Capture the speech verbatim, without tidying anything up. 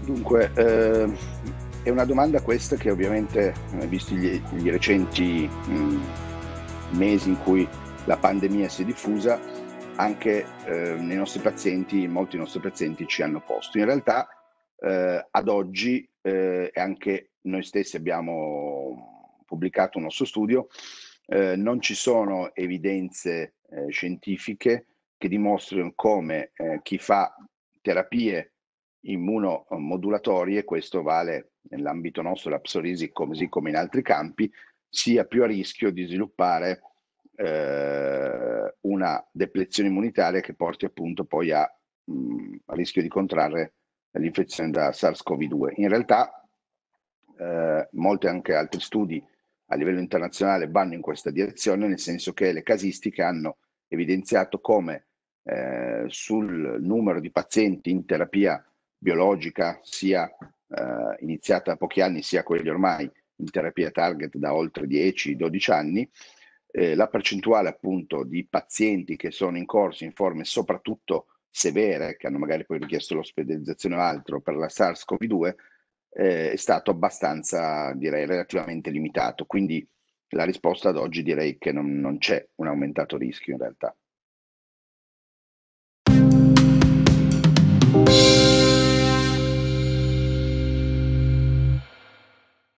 Dunque, eh, è una domanda questa che ovviamente, eh, visti gli, gli recenti mh, mesi in cui la pandemia si è diffusa, anche eh, nei nostri pazienti, molti nostri pazienti ci hanno posto. In realtà, eh, ad oggi, eh, e anche noi stessi abbiamo pubblicato un nostro studio, eh, non ci sono evidenze eh, scientifiche che dimostrino come eh, chi fa terapie immunomodulatorie, questo vale nell'ambito nostro della psoriasi così come in altri campi, sia più a rischio di sviluppare eh, una deplezione immunitaria che porti appunto poi a, mh, a rischio di contrarre l'infezione da SARS-CoV due. In realtà eh, molti anche altri studi a livello internazionale vanno in questa direzione, nel senso che le casistiche hanno evidenziato come eh, sul numero di pazienti in terapia biologica, sia eh, iniziata da pochi anni, sia quelli ormai in terapia target da oltre dieci dodici anni, eh, la percentuale appunto di pazienti che sono in corso in forme soprattutto severe, che hanno magari poi richiesto l'ospedalizzazione o altro per la SARS-CoV due, eh, è stato abbastanza, direi, relativamente limitato. Quindi la risposta ad oggi direi che non, non c'è un aumentato rischio in realtà.